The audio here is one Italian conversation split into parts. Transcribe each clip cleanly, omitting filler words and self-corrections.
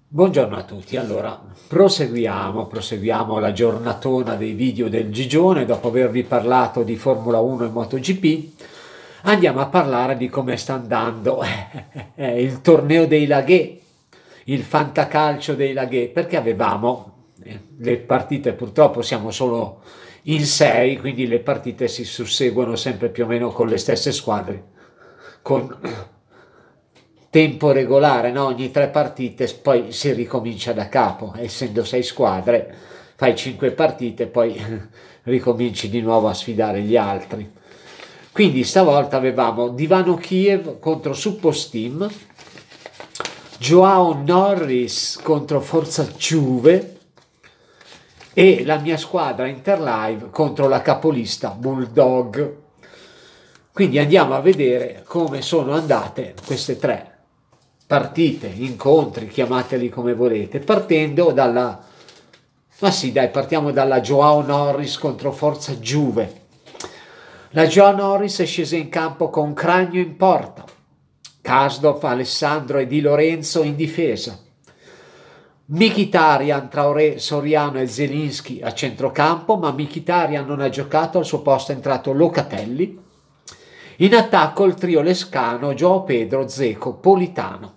Buongiorno a tutti, allora proseguiamo la giornatona dei video del Gigione. Dopo avervi parlato di Formula 1 e MotoGP, andiamo a parlare di come sta andando il torneo dei laghe, il fantacalcio dei laghe, perché avevamo le partite, purtroppo siamo solo in 6, quindi le partite si susseguono sempre più o meno con le stesse squadre, con tempo regolare, no? Ogni 3 partite poi si ricomincia da capo, essendo 6 squadre, fai 5 partite, poi ricominci di nuovo a sfidare gli altri. Quindi stavolta avevamo Divano Kiev contro Supposteam, Joao Norris contro Forza Juve e la mia squadra Interlive contro la capolista Bulldog. Quindi andiamo a vedere come sono andate queste 3 partite, incontri, chiamateli come volete, partendo dalla, ma sì dai, partiamo dalla Joao Norris contro Forza Juve. La Joao Norris è scesa in campo con Cragno in porta, Kasdorf, Alessandro e Di Lorenzo in difesa, Mkhitaryan, Traoré, Soriano e Zelinski a centrocampo, ma Mkhitaryan non ha giocato, al suo posto è entrato Locatelli. In attacco il trio Lescano, Joao Pedro, Dzeko, Politano.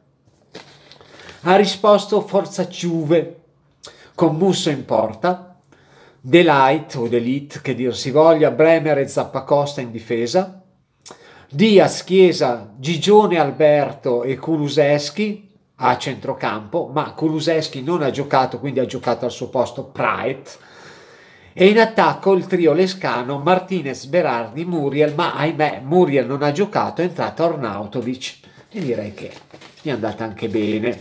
Ha risposto Forza Juve con Musso in porta, Delight o Delite che dir si voglia, Bremer e Zappacosta in difesa, Diaz, Chiesa, Gigione, Alberto e Kulusevski a centrocampo, ma Kulusevski non ha giocato, quindi ha giocato al suo posto Praet. E in attacco il trio Lescano, Martinez, Berardi, Muriel, ma ahimè Muriel non ha giocato, è entrato Arnautovic e direi che gli è andata anche bene.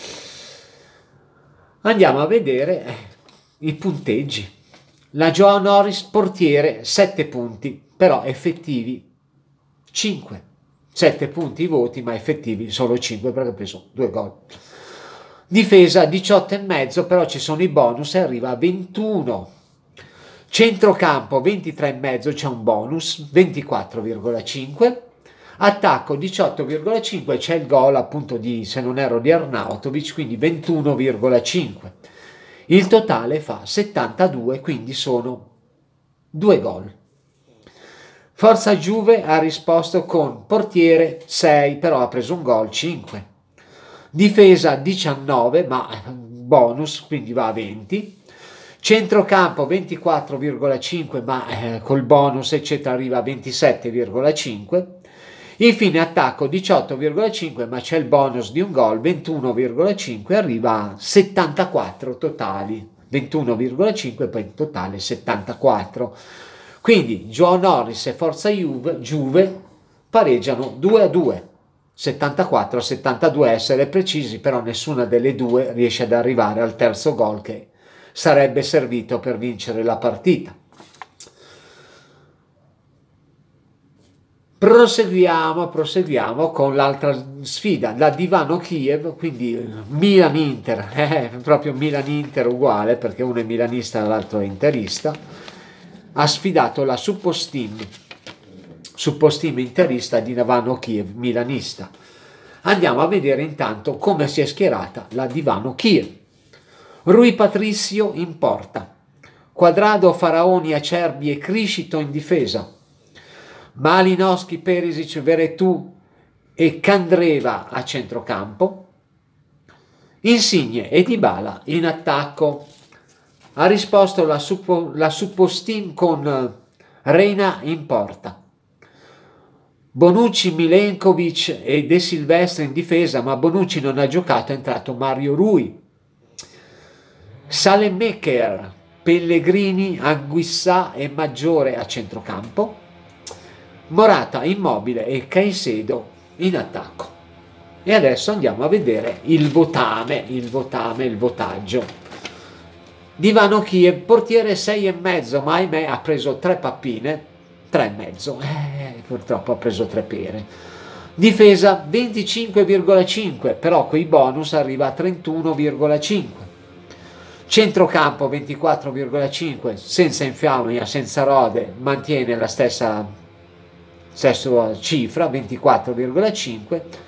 Andiamo a vedere i punteggi. La Joao Norris portiere 7 punti, però effettivi 5. 7 punti i voti, ma effettivi solo 5 perché ha preso 2 gol. Difesa 18,5, però ci sono i bonus e arriva a 21. Centrocampo 23,5, c'è un bonus 24,5. Attacco 18,5, c'è il gol appunto di, se non erro, di Arnautovic, quindi 21,5. Il totale fa 72, quindi sono 2 gol. Forza Juve ha risposto con portiere 6, però ha preso un gol 5. Difesa 19, ma bonus, quindi va a 20. Centrocampo 24,5, ma col bonus eccetera arriva a 27,5. Infine attacco 18,5, ma c'è il bonus di un gol 21,5, arriva a 74 totali. 21,5 poi in totale 74. Quindi Joao Norris e Forza Juve pareggiano 2-2. 74-72 essere precisi, però nessuna delle due riesce ad arrivare al terzo gol che sarebbe servito per vincere la partita. Proseguiamo con l'altra sfida, la Divano Kiev, quindi Milan-Inter, proprio Milan-Inter uguale perché uno è milanista e l'altro è interista, ha sfidato la Supposteam interista di Divano Kiev, milanista. Andiamo a vedere intanto come si è schierata la Divano Kiev. Rui Patricio in porta, Quadrado, Faraoni, Acerbi e Criscito in difesa, Malinowski, Perisic, Veretù e Candreva a centrocampo, Insigne e Dybala in attacco. Ha risposto la Supposteam con Reina in porta, Bonucci, Milenkovic e De Silvestri in difesa, ma Bonucci non ha giocato, è entrato Mario Rui. Salemaker, Pellegrini, Anguissà e Maggiore a centrocampo, Morata, Immobile e Caicedo in attacco. E adesso andiamo a vedere il votaggio. Divano Kiev, portiere 6,5, ma ahimè ha preso 3 pappine, 3,5, purtroppo ha preso 3 pere. Difesa 25,5, però con i bonus arriva a 31,5. Centrocampo 24,5, senza infamia, senza rode, mantiene la stessa cifra, 24,5.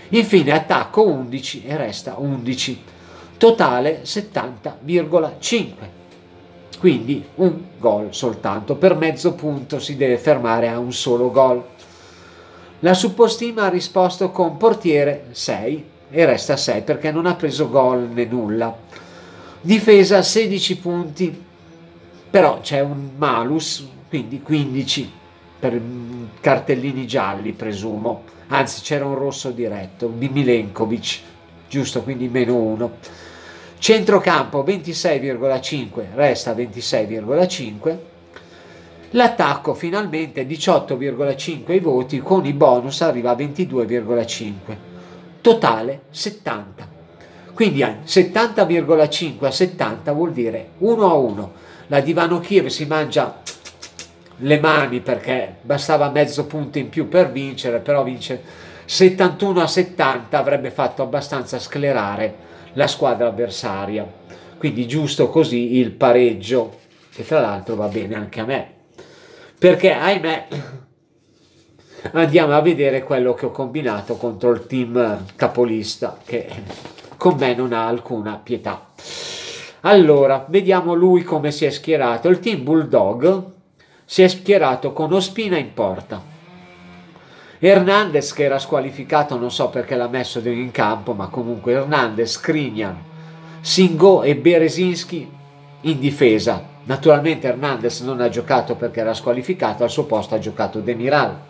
Infine attacco 11 e resta 11, totale 70,5, quindi un gol soltanto, per mezzo punto si deve fermare a un solo gol. La suppostima ha risposto con portiere 6 e resta 6 perché non ha preso gol né nulla. Difesa 16 punti, però c'è un malus, quindi 15 per cartellini gialli presumo, anzi c'era un rosso diretto di Milenkovic, giusto, quindi -1. Centrocampo 26,5, resta 26,5. L'attacco finalmente 18,5 i voti, con i bonus arriva a 22,5, totale 70. Quindi 70,5 a 70 vuol dire 1-1. La Dinamo Kiev si mangia le mani perché bastava mezzo punto in più per vincere, però vince 71 a 70, avrebbe fatto abbastanza sclerare la squadra avversaria. Quindi giusto così il pareggio, che tra l'altro va bene anche a me, perché ahimè andiamo a vedere quello che ho combinato contro il team capolista, che con me non ha alcuna pietà. Allora, vediamo lui come si è schierato. Il team Bulldog si è schierato con Ospina in porta, Hernandez, che era squalificato, non so perché l'ha messo in campo, ma comunque Hernandez, Skriniar, Singo e Berezinski in difesa. Naturalmente Hernandez non ha giocato perché era squalificato, al suo posto ha giocato Demiral.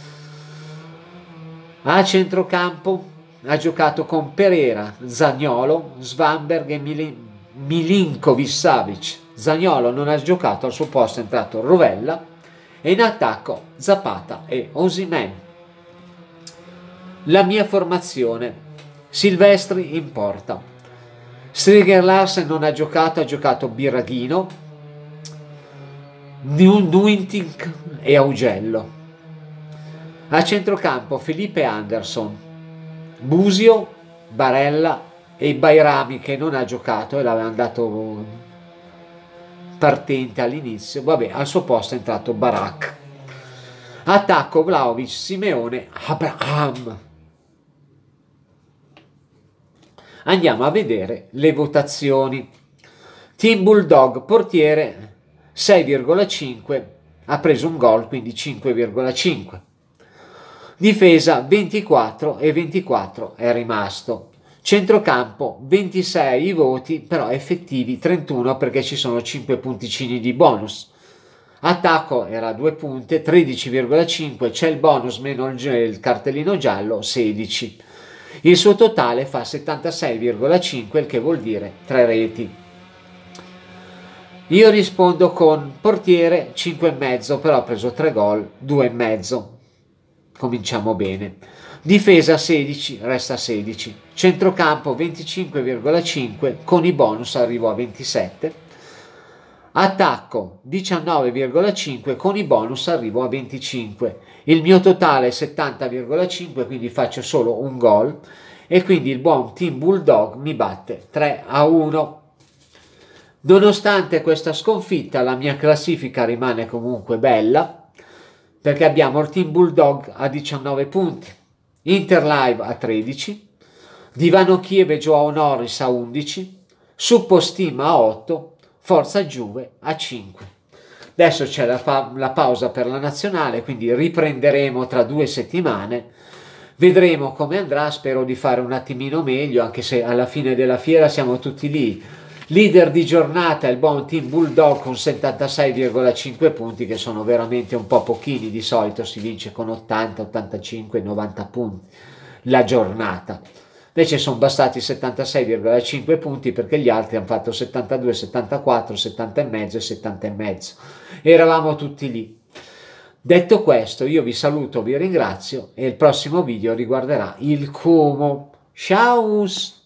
A centrocampo ha giocato con Pereira, Zaniolo, Svanberg e Milinkovic-Savic. Zaniolo non ha giocato, al suo posto è entrato Rovella, e in attacco Zapata e Osimhen. La mia formazione: Silvestri in porta, Striger Larsen non ha giocato Birraghino, Nuintink e Augello. A centrocampo Felipe Anderson, Busio, Barella e Bairami, che non ha giocato e l'aveva dato partente all'inizio. Vabbè, al suo posto è entrato Barak. Attacco Vlahovic, Simeone, Abraham. Andiamo a vedere le votazioni. Team Bulldog, portiere 6,5, ha preso un gol, quindi 5,5. Difesa 24 e 24 è rimasto. Centrocampo 26 i voti, però effettivi 31 perché ci sono 5 punticini di bonus. Attacco era 2 punte, 13,5, c'è il bonus meno il cartellino giallo, 16. Il suo totale fa 76,5, il che vuol dire 3 reti. Io rispondo con portiere 5,5, però ha preso 3 gol, 2,5. Cominciamo bene. Difesa 16, resta 16. Centrocampo 25,5, con i bonus arrivo a 27. Attacco 19,5, con i bonus arrivo a 25. Il mio totale è 70,5, quindi faccio solo un gol e quindi il buon Team Bulldog mi batte 3-1. Nonostante questa sconfitta, la mia classifica rimane comunque bella, perché abbiamo il Team Bulldog a 19 punti, Inter Live a 13, Dinamo Kiev e Joao Norris a 11, Suppostim a 8, Forza Juve a 5. Adesso c'è la pausa per la nazionale, quindi riprenderemo tra 2 settimane, vedremo come andrà, spero di fare un attimino meglio, anche se alla fine della fiera siamo tutti lì. Leader di giornata è il buon Team Bulldog con 76,5 punti, che sono veramente un po' pochini, di solito si vince con 80, 85, 90 punti la giornata. Invece sono bastati 76,5 punti perché gli altri hanno fatto 72, 74, 70,5 e 70,5. Eravamo tutti lì. Detto questo, io vi saluto, vi ringrazio e il prossimo video riguarderà il Como. Ciao!